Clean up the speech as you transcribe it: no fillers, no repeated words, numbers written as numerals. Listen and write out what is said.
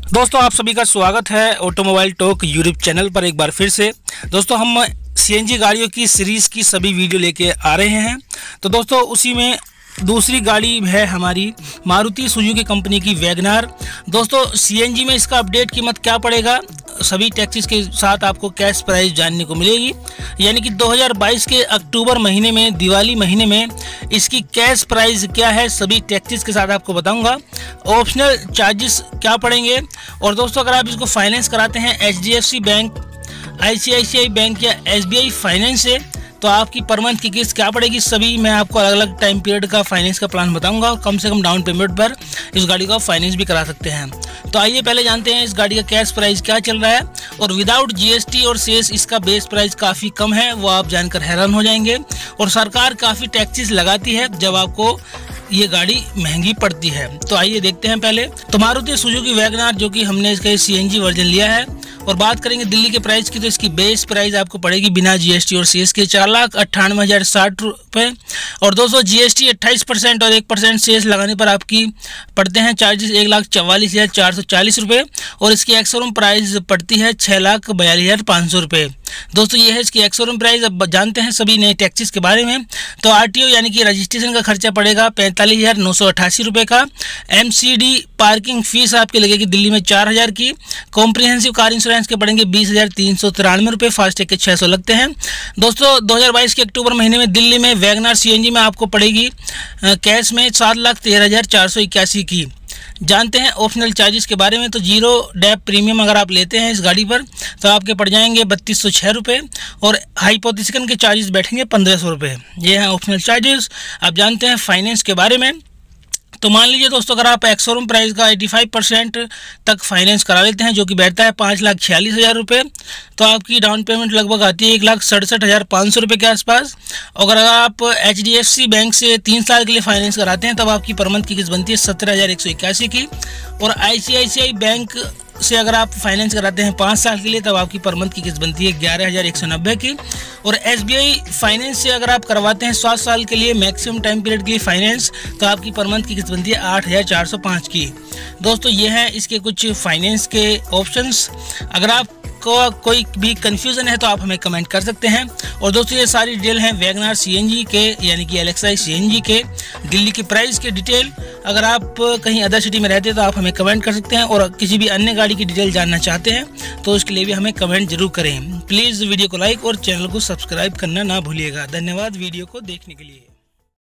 दोस्तों आप सभी का स्वागत है ऑटोमोबाइल टॉक यूट्यूब चैनल पर एक बार फिर से। दोस्तों हम सीएनजी गाड़ियों की सीरीज़ की सभी वीडियो लेके आ रहे हैं। तो दोस्तों उसी में दूसरी गाड़ी है हमारी मारुति सुजुकी कंपनी की वैगनार। दोस्तों सीएनजी में इसका अपडेट कीमत क्या पड़ेगा, सभी टैक्सेस के साथ आपको कैश प्राइस जानने को मिलेगी। यानी कि 2022 के अक्टूबर महीने में, दिवाली महीने में इसकी कैश प्राइस क्या है, सभी टैक्सेस के साथ आपको बताऊंगा। ऑप्शनल चार्जेस क्या पड़ेंगे, और दोस्तों अगर आप इसको फाइनेंस कराते हैं एचडीएफसी बैंक, आईसीआईसीआई बैंक या एसबीआई फाइनेंस से, तो आपकी पर मंथ की किस्त क्या पड़ेगी, सभी मैं आपको अलग अलग टाइम पीरियड का फाइनेंस का प्लान बताऊंगा। और कम से कम डाउन पेमेंट पर इस गाड़ी का फाइनेंस भी करा सकते हैं। तो आइए पहले जानते हैं इस गाड़ी का कैश प्राइस क्या चल रहा है। और विदाउट जीएसटी और सेस इसका बेस प्राइस काफ़ी कम है, वो आप जानकर हैरान हो जाएंगे। और सरकार काफ़ी टैक्सेस लगाती है जब आपको ये गाड़ी महंगी पड़ती है। तो आइए देखते हैं पहले। तो मारुति सुजुकी वैगनार जो कि हमने इसका सीएनजी वर्जन लिया है। और बात करेंगे दिल्ली के प्राइस की, तो इसकी बेस प्राइस आपको पड़ेगी बिना जीएसटी और सीएस के 4,98,060 रुपये। और दोस्तों जीएसटी 28% और 1% सेस लगाने पर आपकी पड़ते हैं चार्जेस 1,44,440 रुपये। और इसकी एक्स-शोरूम प्राइस पड़ती है 6,42,500 रुपये। दोस्तों ये है इसकी एक्स-शोरूम प्राइस। अब जानते हैं सभी नए टैक्सेस के बारे में। तो आरटीओ यानी कि रजिस्ट्रेशन का खर्चा पड़ेगा 45,988 रुपये का। एमसीडी पार्किंग फीस आपके लगेगी दिल्ली में 4,000 की। कॉम्प्रिहेंसिव कार इंश्योरेंस के पड़ेंगे 20,393 रुपये, फास्टैग के 600 लगते हैं। दोस्तों 2022 के अक्टूबर महीने में दिल्ली में वैगनार सीएनजी में आपको पड़ेगी कैश में 7,13,481 की। जानते हैं ऑप्शनल चार्जेस के बारे में। तो जीरो डेप प्रीमियम अगर आप लेते हैं इस गाड़ी पर तो आपके पड़ जाएंगे 3,206 रुपये। और हाइपोथेसिकन के चार्जेस बैठेंगे 1,500 रुपये। ये हैं ऑप्शनल चार्जेस। आप जानते हैं फाइनेंस के बारे में। तो मान लीजिए दोस्तों अगर आप एक्स-शोरूम प्राइस का 85% तक फाइनेंस करा लेते हैं जो कि बैठता है 5,46,000 रुपये, तो आपकी डाउन पेमेंट लगभग आती है 1,67,500 रुपये के आसपास। अगर आप एचडीएफसी बैंक से 3 साल के लिए फाइनेंस कराते हैं तब आपकी पर मंथ की किस्त बनती है 17,181 की। और आईसीआईसीआई बैंक से अगर आप फाइनेंस कराते हैं 5 साल के लिए तब आपकी पर मंथ की किस्त बनती है 11,190 की। और एसबीआई फाइनेंस से अगर आप करवाते हैं 7 साल के लिए मैक्सिमम टाइम पीरियड के लिए फाइनेंस, तो आपकी पर मंथ की किस्त बनती है 8,405 की। दोस्तों ये हैं इसके कुछ फाइनेंस के ऑप्शंस। अगर आप को कोई भी कंफ्यूजन है तो आप हमें कमेंट कर सकते हैं। और दोस्तों ये सारी डिटेल हैं वैगनार सीएनजी के यानी कि एलेक्साई सीएनजी के दिल्ली की प्राइस के डिटेल। अगर आप कहीं अदर सिटी में रहते हैं तो आप हमें कमेंट कर सकते हैं। और किसी भी अन्य गाड़ी की डिटेल जानना चाहते हैं तो उसके लिए भी हमें कमेंट जरूर करें। प्लीज़ वीडियो को लाइक और चैनल को सब्सक्राइब करना ना भूलिएगा। धन्यवाद वीडियो को देखने के लिए।